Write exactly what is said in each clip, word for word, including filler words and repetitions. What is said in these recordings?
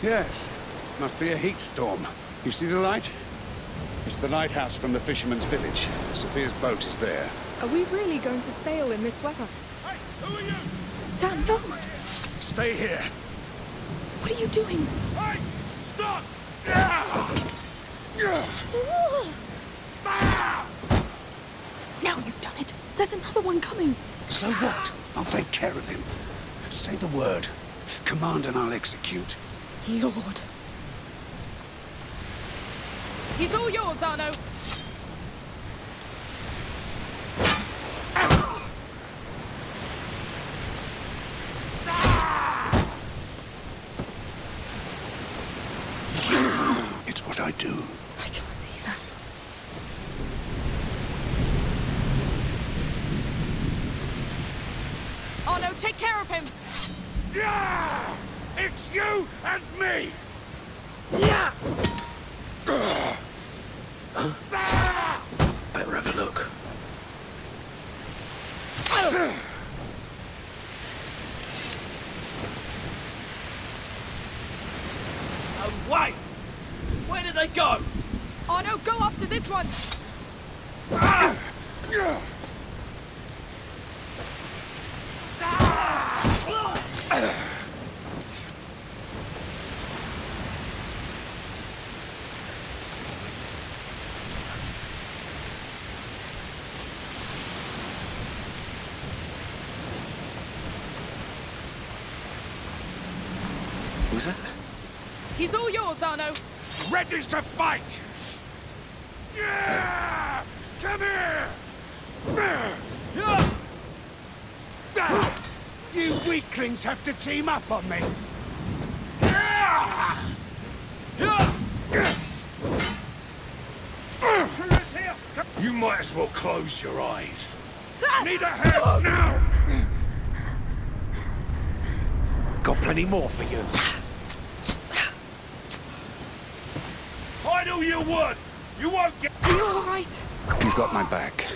Yes. Must be a heat storm. You see the light? It's the lighthouse from the fisherman's village. Sophia's boat is there. Are we really going to sail in this weather? Hey, who are you? Damn, no! Stay here. What are you doing? Hey, stop! Now you've done it. There's another one coming. So what? I'll take care of him. Say the word. Command and I'll execute. Lord. He's all yours, Arno. It's what I do. I can see that. Arno, take care of him. Yeah! It's you and me! Yeah! Huh? Better have a look. Oh, wait! Where did they go? Arno, go after this one. Ah! Who's that? He's all yours, Arno. Ready to fight! Yeah! Come here! You weaklings have to team up on me! You might as well close your eyes. Need a hand now! Got plenty more for you. Hide all you want! You won't get— Are you all right? You've got my back.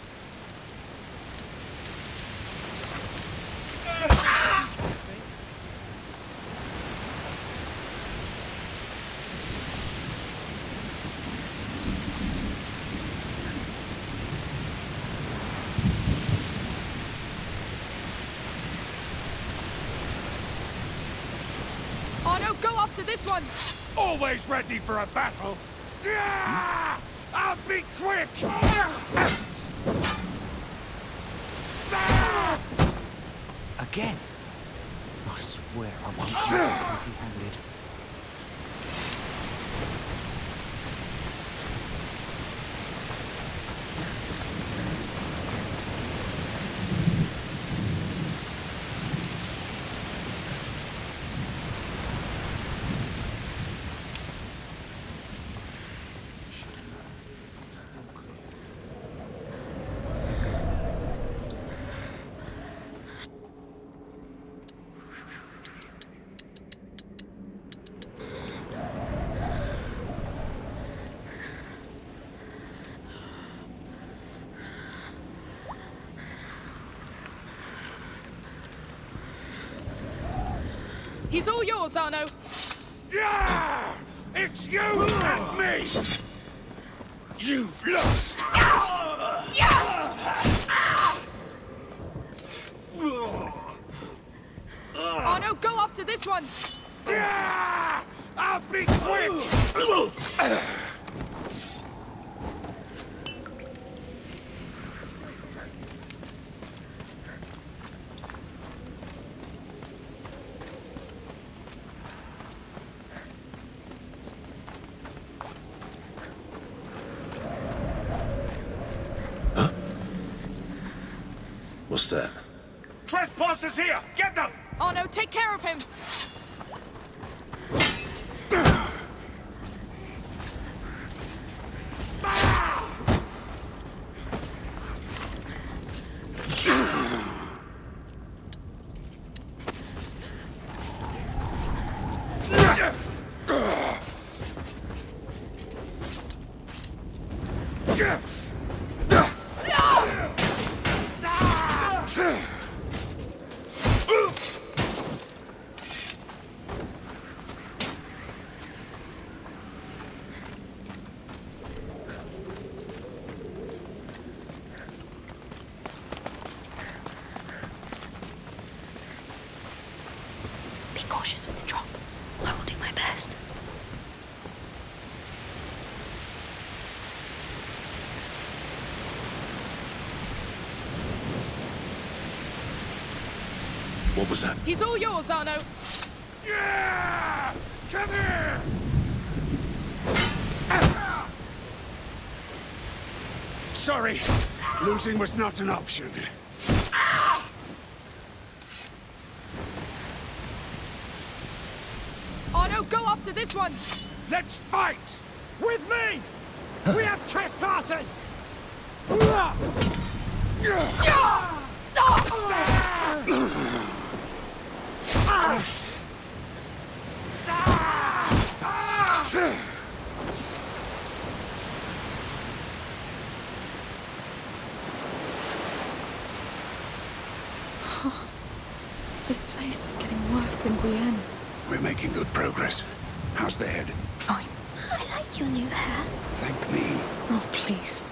Arno, go after this one. Always ready for a battle. Yeah! I'll be quick! Again? I swear I won't be empty-handed. He's all yours, Arno. Yeah! It's you and me! You've lost! Arno, go after this one. Yeah! I'll be quick! What's that? Trespassers here! Get them! Arno, take care of him. cautious with the drop. I will do my best. What was that? He's all yours, Arno. Yeah! Come here! Sorry, losing was not an option. Arno, go after this one. Let's fight! With me! We have trespassers! This place is getting worse than Guyenne. We're making good progress. How's the head? Fine. I like your new hair. Thank me. Oh, please.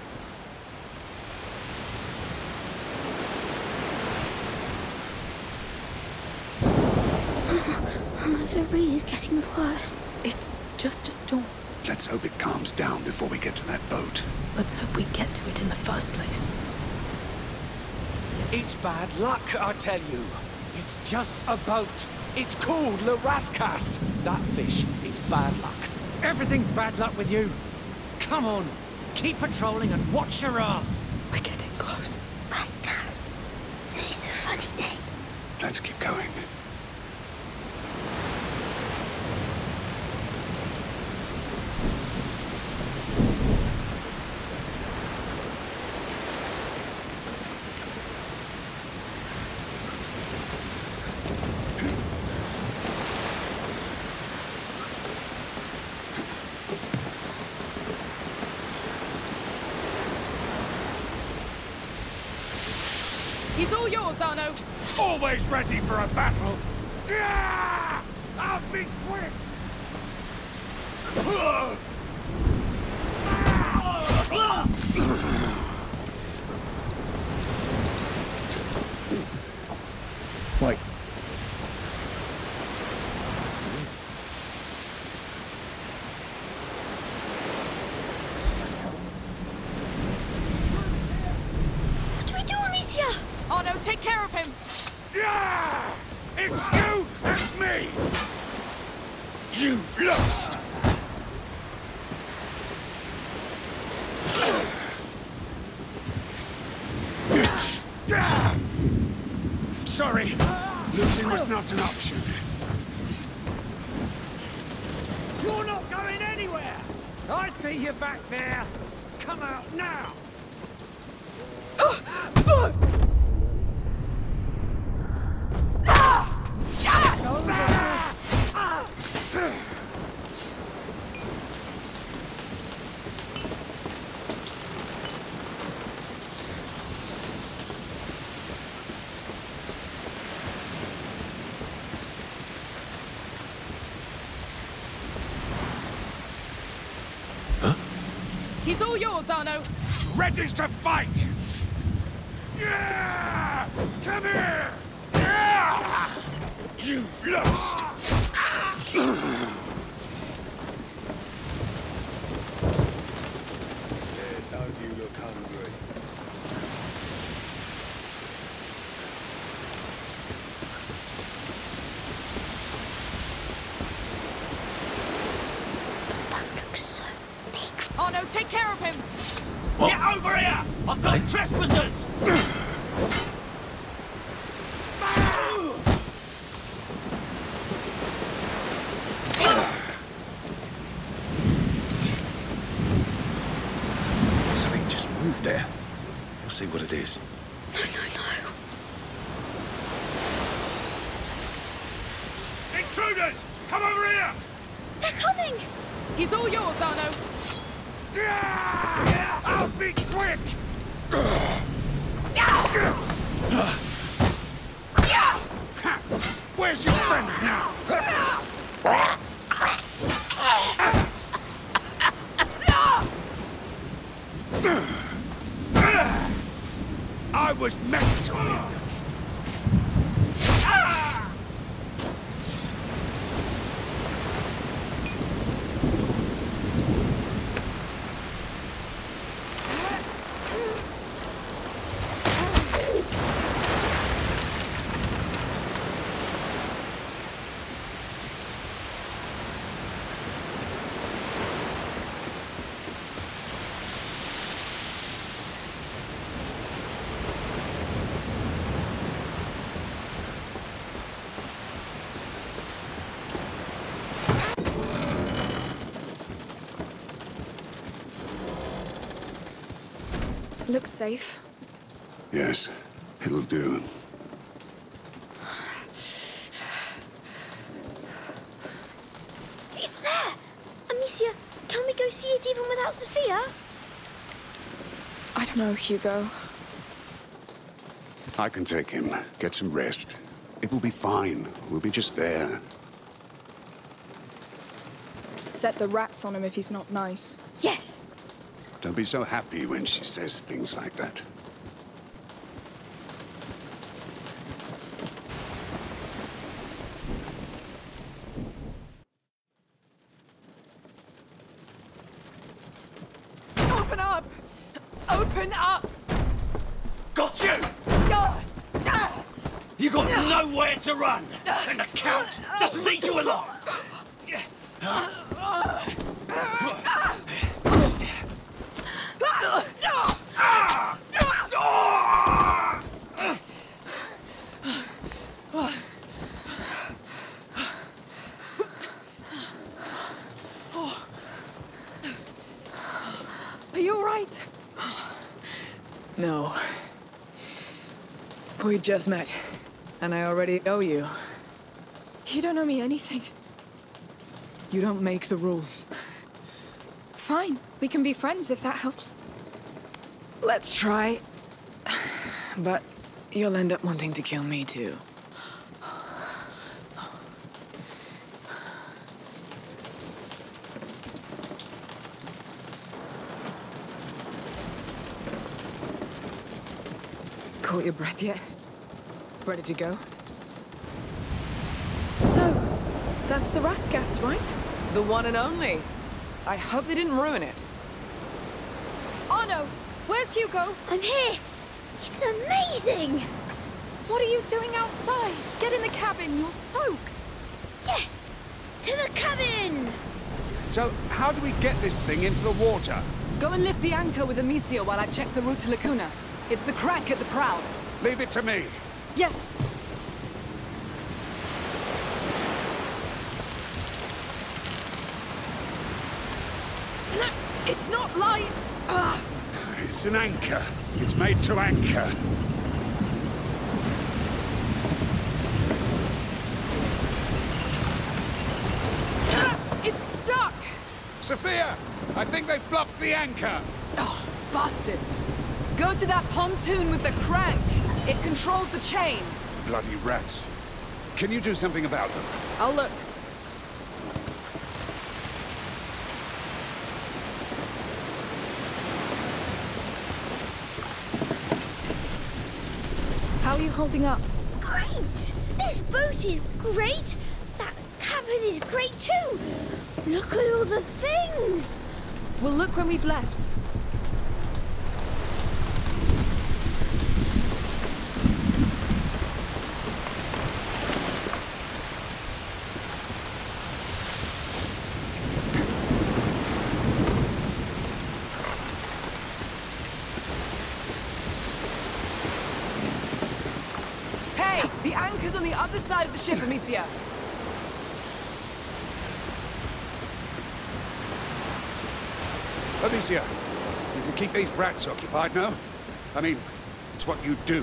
The rain is getting worse. It's just a storm. Let's hope it calms down before we get to that boat. Let's hope we get to it in the first place. It's bad luck, I tell you. It's just a boat. It's called Le Rascasse. That fish is bad luck. Everything's bad luck with you. Come on, keep patrolling and watch your ass. We're getting close. Rascasse. It's a funny name. Let's keep going. He's all yours, Arno. Always ready for a battle! Yeah! I'll be quick! Wait. What do we do, Amicia? Arno, take care of him. Yeah! It's you and me! You've lost! Sorry, losing was not an option. You're not going anywhere! I see you back there! Come out now! He's all yours, Arno. Ready to fight! Yeah! Come here! Yeah! You've lost! Don't you look hungry? That looks so big. Arno, take care of him. Get over here! I've got trespassers! Something just moved there. We'll see what it is. No, no, no. Intruders! Come over here! They're coming! He's all yours, Arno. Yeah! I'll be quick! Where's your friend now? I was meant to win. Looks safe. Yes, it'll do. It's there! Amicia, can we go see it even without Sophia? I don't know, Hugo. I can take him. Get some rest. It will be fine. We'll be just there. Set the rats on him if he's not nice. Yes! Don't be so happy when she says things like that. Open up! Open up! Got you! You got nowhere to run! And the Count doesn't need you a lot! Are you all right? No. We just met, and I already owe you. You don't owe me anything. You don't make the rules. Fine. We can be friends if that helps. Let's try. But you'll end up wanting to kill me too. Caught your breath yet? Ready to go? So, that's the Raskas, right? The one and only. I hope they didn't ruin it. Arno, where's Hugo? I'm here! It's amazing! What are you doing outside? Get in the cabin, you're soaked. Yes! To the cabin! So, how do we get this thing into the water? Go and lift the anchor with Amicia while I check the route to Lacuna. It's the crank at the prow. Leave it to me. Yes. It's not light! Ugh. It's an anchor. It's made to anchor. It's stuck! Sophia! I think they've blocked the anchor! Oh, bastards! Go to that pontoon with the crank. It controls the chain. Bloody rats. Can you do something about them? I'll look. How are you holding up? Great! This boat is great! That cabin is great too! Look at all the things! We'll look when we've left. Hey, the anchor's on the other side of the ship, Amicia. Amicia, you can keep these rats occupied, no? I mean, it's what you do.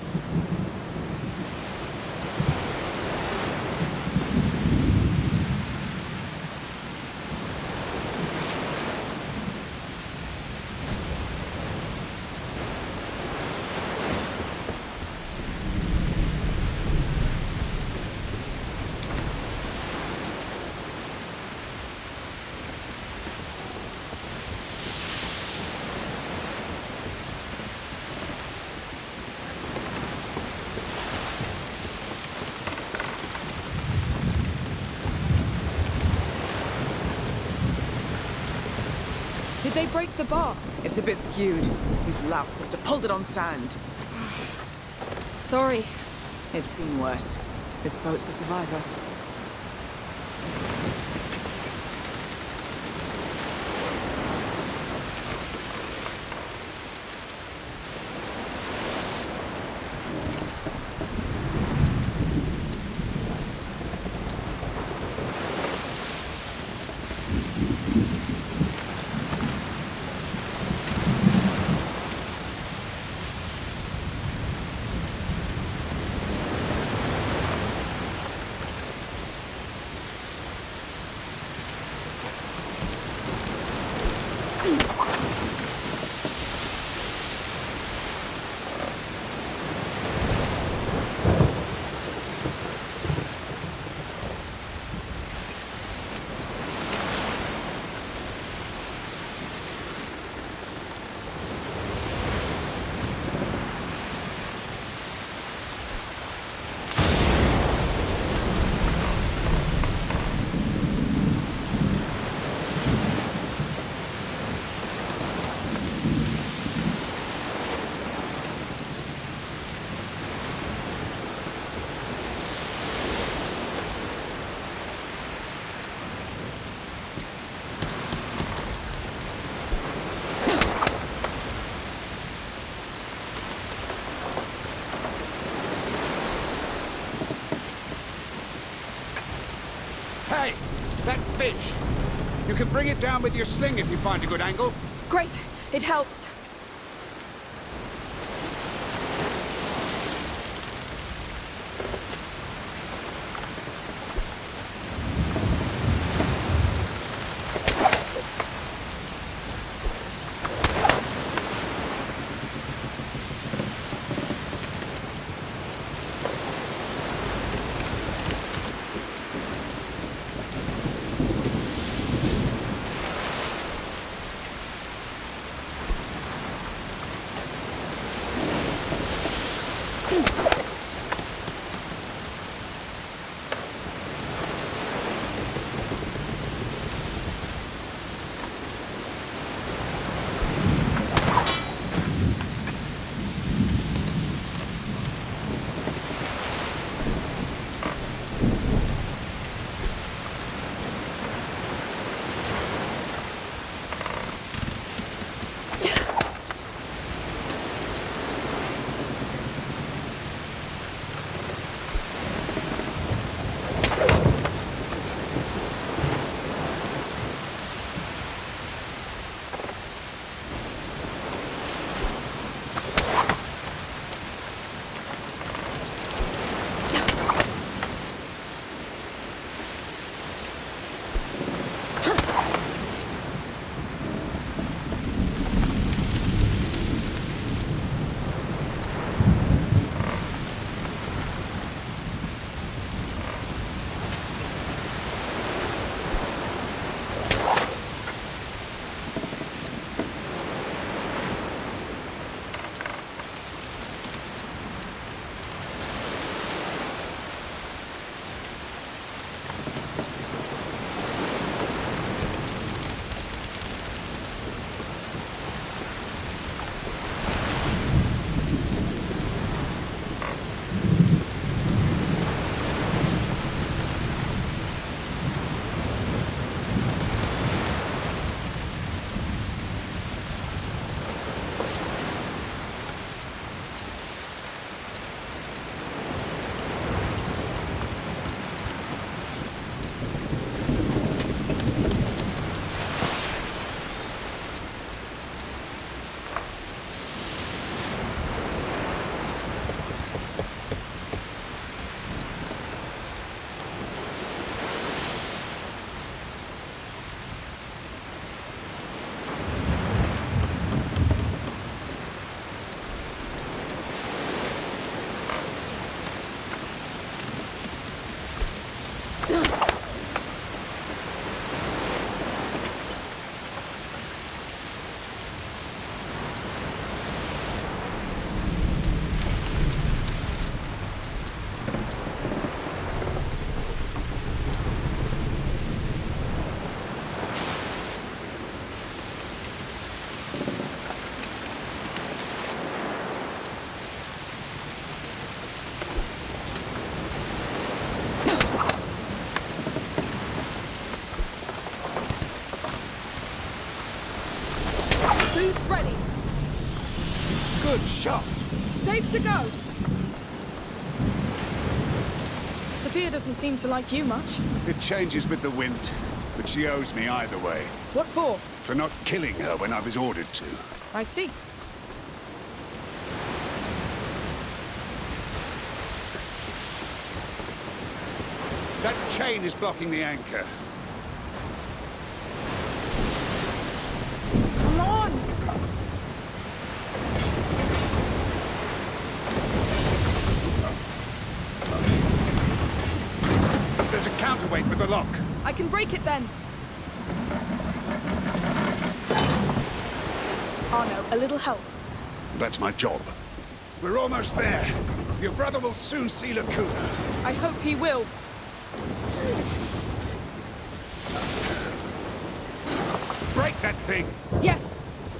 Did they break the bar? It's a bit skewed. These louts must have pulled it on sand. Sorry. It's seen worse. This boat's the survivor. Hey, that fish! You can bring it down with your sling if you find a good angle. Great. It helps. Boots ready. Good shot. Safe to go. Sophia doesn't seem to like you much. It changes with the wind, but she owes me either way. What for? For not killing her when I was ordered to. I see. That chain is blocking the anchor. the lock. I can break it then. Arno, a little help. That's my job. We're almost there. Your brother will soon see Lacuna. I hope he will. Break that thing! Yes!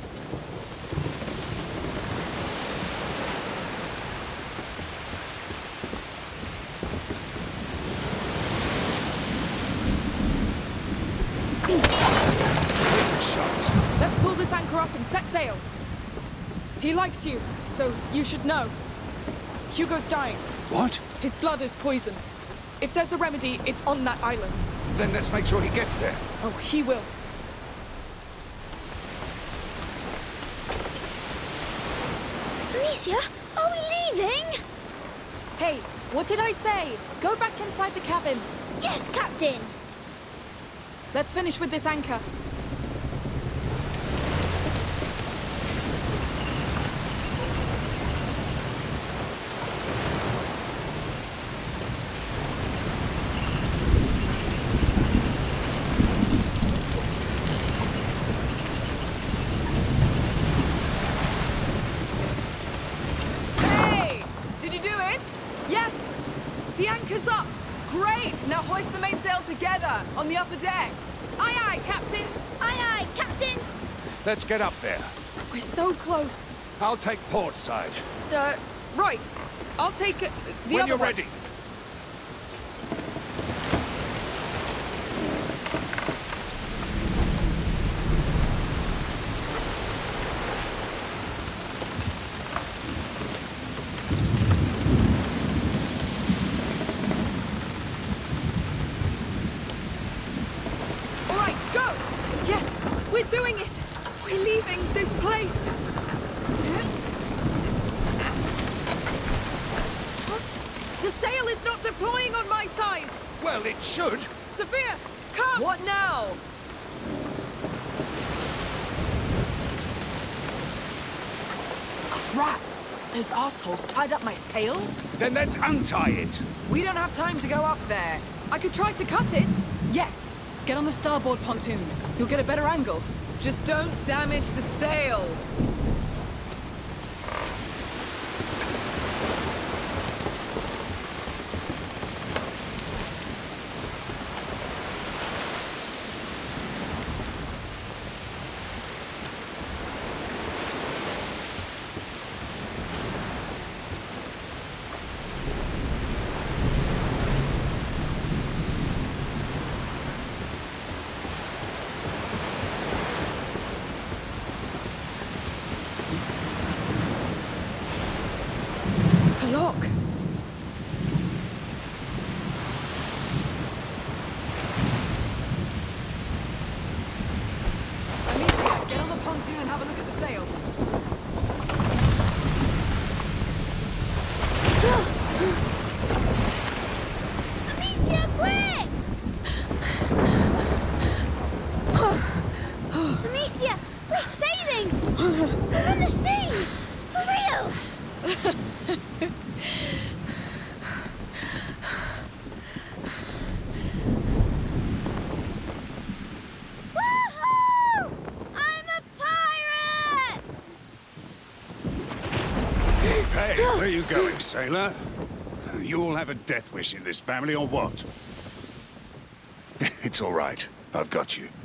Shot. Let's pull this anchor up and set sail. He likes you, so you should know. Hugo's dying. What? His blood is poisoned. If there's a remedy, it's on that island. Then let's make sure he gets there. Oh, he will. Amicia, are we leaving? Hey, what did I say? Go back inside the cabin. Yes, Captain. Let's finish with this anchor. Hey! Did you do it? Yes! The anchor's up! Great! Now hoist the mainsail together on the upper deck. Aye, aye, Captain! Aye, aye, Captain. Let's get up there. We're so close. I'll take port side. Uh, right. I'll take uh, the when other you're one. ready. All right, go! Yes, we're doing it! We're leaving this place! What? The sail is not deploying on my side! Well, it should. Sophia, come! What now? Crap! Those assholes tied up my sail? Then let's untie it. We don't have time to go up there. I could try to cut it. Yes! Get on the starboard pontoon. You'll get a better angle. Just don't damage the sail. Look! Amicia, get on the pontoon and have a look at the sail. Amicia, quick! Amicia, we're sailing! We're in the sea! For real! Woohoo! I'm a pirate! Hey, where are you going, sailor? You all have a death wish in this family, or what? It's all right. I've got you.